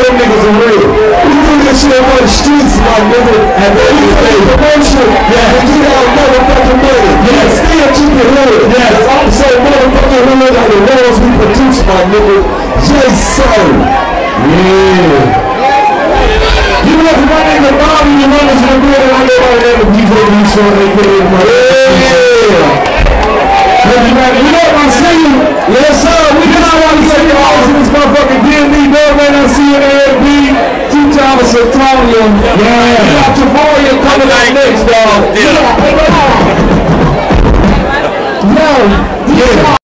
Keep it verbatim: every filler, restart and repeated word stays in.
them niggas are real. We do this shit on the streets, my nigga. And then we take promotion. Yeah. And get our motherfucking money. Yeah. Still keep it hood. Yeah. It's also motherfucking hood like the ones we produce, my nigga. J-So. Yeah. You know, if my nigga Bobby, you know, this is the good and I know my name is D J D-Show, they put it in my yeah. You know what I'm saying? Yes, sir. We just want to say y'all to this motherfucking D M D dog, man. I see you in A F B. Two Thomas Antonio. Yeah. You got Tavoria coming up next, dog. Yeah. Yo. Yeah.